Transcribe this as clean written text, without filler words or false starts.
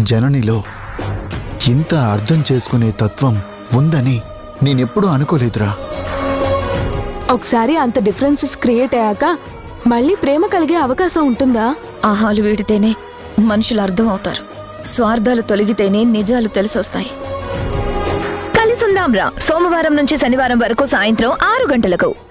జననిలో ఇంత అర్థం చేసుకునే తత్వం ఉందని నేనెప్పుడూ అనుకోలేదురా. ఒకసారి అంత డిఫరెన్సెస్ క్రియేట్ అయ్యాక మళ్ళీ ప్రేమ కలిగే అవకాశం ఉంటుందా? ఆహాలు వీడితేనే మనుషులు అర్థం అవుతారు. స్వార్థాలు తొలగితేనే నిజాలు తెలిసొస్తాయి. కలిసుందాంరా సోమవారం నుంచి శనివారం వరకు సాయంత్రం 6 గంటలకు.